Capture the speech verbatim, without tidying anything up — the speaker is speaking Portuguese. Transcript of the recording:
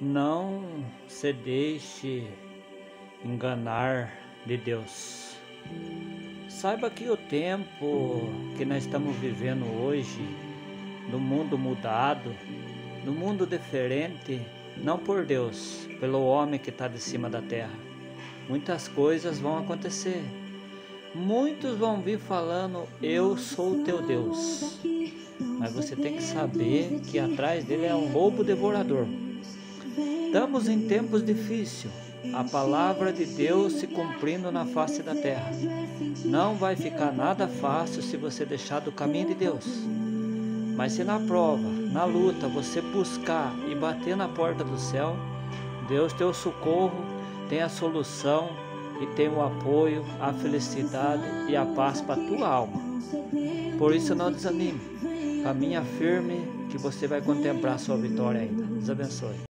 Não se deixe enganar de Deus. Saiba que o tempo que nós estamos vivendo hoje, no mundo mudado, no mundo diferente, não por Deus, pelo homem que está de cima da terra, muitas coisas vão acontecer. Muitos vão vir falando, eu sou o teu Deus. Mas você tem que saber que atrás dele é um lobo devorador. Estamos em tempos difíceis, a palavra de Deus se cumprindo na face da terra. Não vai ficar nada fácil se você deixar do caminho de Deus. Mas se na prova, na luta, você buscar e bater na porta do céu, Deus tem o socorro, tem a solução e tem o apoio, a felicidade e a paz para a tua alma. Por isso não desanime, caminha firme que você vai contemplar a sua vitória ainda. Deus abençoe.